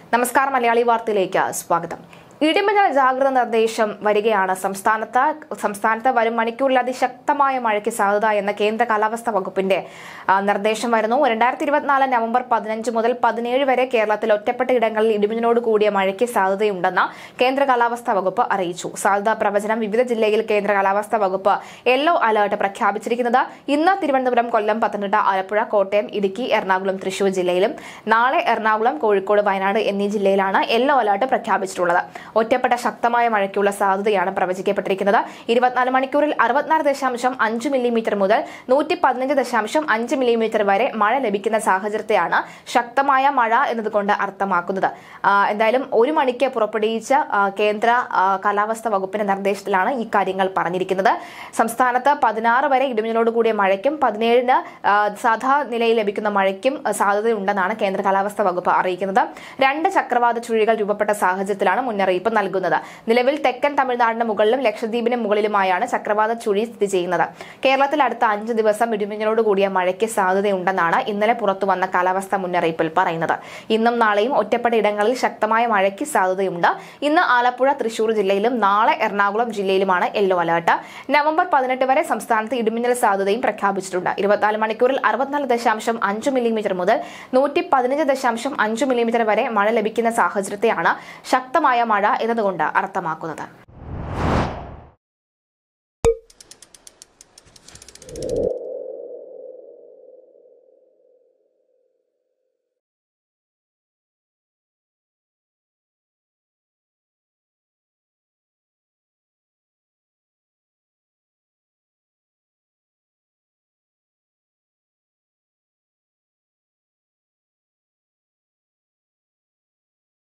നമസ്കാരം മലയാളി വാർത്തയിലേക്ക് സ്വാഗതം. ഇടിമിന്നൽ ജാഗ്രത നിർദ്ദേശം വരികയാണ്. സംസ്ഥാനത്ത് വരും മണിക്കൂറിൽ അതിശക്തമായ മഴയ്ക്ക് സാധ്യത എന്ന കേന്ദ്ര കാലാവസ്ഥാ വകുപ്പിന്റെ നിർദ്ദേശം വരുന്നു. 2024 നവംബർ 15 മുതൽ 17 വരെ കേരളത്തിൽ ഒറ്റപ്പെട്ട ഇടങ്ങളിൽ ഇടിമിന്നലോട് കൂടിയ മഴയ്ക്ക് സാധ്യതയുണ്ടെന്ന് കേന്ദ്ര കാലാവസ്ഥാ വകുപ്പ് അറിയിച്ചു. സാധ്യതാ പ്രവചനം വിവിധ ജില്ലയിൽ കേന്ദ്ര കാലാവസ്ഥാ വകുപ്പ് യെല്ലോ അലർട്ട് പ്രഖ്യാപിച്ചിരിക്കുന്നത് ഇന്ന് തിരുവനന്തപുരം, കൊല്ലം, പത്തനംതിട്ട, ആലപ്പുഴ, കോട്ടയം, ഇടുക്കി, എറണാകുളം, തൃശൂർ ജില്ലയിലും നാളെ എറണാകുളം, കോഴിക്കോട്, വയനാട് എന്നീ ജില്ലയിലാണ് യെല്ലോ അലർട്ട് പ്രഖ്യാപിച്ചിട്ടുള്ളത്. ഒറ്റപ്പെട്ട ശക്തമായ മഴയ്ക്കുള്ള സാധ്യതയാണ് പ്രവചിക്കപ്പെട്ടിരിക്കുന്നത്. 24 മണിക്കൂറിൽ 64.5 മില്ലിമീറ്റർ മുതൽ 115.5 മില്ലിമീറ്റർ വരെ മഴ ലഭിക്കുന്ന സാഹചര്യത്തെയാണ് ശക്തമായ മഴ എന്നതുകൊണ്ട് അർത്ഥമാക്കുന്നത്. എന്തായാലും 1 മണിക്ക് പുറപ്പെടുവിച്ച കേന്ദ്ര കാലാവസ്ഥാ വകുപ്പിന്റെ നിർദ്ദേശത്തിലാണ് ഈ കാര്യങ്ങൾ പറഞ്ഞിരിക്കുന്നത്. സംസ്ഥാനത്ത് 16 വരെ ഇടിമിന്നലോട് കൂടിയ മഴയ്ക്കും 17-ന് സാധാ നിലയിൽ ലഭിക്കുന്ന മഴയ്ക്കും സാധ്യതയുണ്ടെന്നാണ് കേന്ദ്ര കാലാവസ്ഥാ വകുപ്പ് അറിയിക്കുന്നത്. 2 ചക്രവാത ചുഴികൾ രൂപപ്പെട്ട സാഹചര്യത്തിലാണ് മുന്നറിയിപ്പ് നൽകുന്നത്. നിലവിൽ തെക്കൻ തമിഴ്നാടിന് മുകളിലും ലക്ഷദ്വീപിന് മുകളിലുമായാണ് ചക്രവാത ചുഴി സ്ഥിതി ചെയ്യുന്നത്. കേരളത്തിൽ അടുത്ത 5 ദിവസം ഇടിമിന്നലോട് കൂടിയ മഴയ്ക്ക് സാധ്യതയുണ്ടെന്നാണ് ഇന്നലെ പുറത്തുവന്ന കാലാവസ്ഥാ മുന്നറിയിപ്പിൽ പറയുന്നത്. ഇന്നും നാളെയും ഒറ്റപ്പെട്ട ഇടങ്ങളിൽ ശക്തമായ മഴയ്ക്ക് സാധ്യതയുണ്ട്. ഇന്ന് ആലപ്പുഴ, തൃശൂർ ജില്ലയിലും നാളെ എറണാകുളം ജില്ലയിലുമാണ് യെല്ലോ അലർട്ട്. നവംബർ 18 വരെ സംസ്ഥാനത്ത് ഇടിമിന്നൽ സാധ്യതയും പ്രഖ്യാപിച്ചിട്ടുണ്ട്. 24 മണിക്കൂറിൽ 64.5 മില്ലിമീറ്റർ മുതൽ 115.5 മില്ലിമീറ്റർ വരെ മഴ ലഭിക്കുന്ന സാഹചര്യത്തെയാണ് ശക്തമായ മഴ എന്നതുകൊണ്ട് അർത്ഥമാക്കുന്നത്.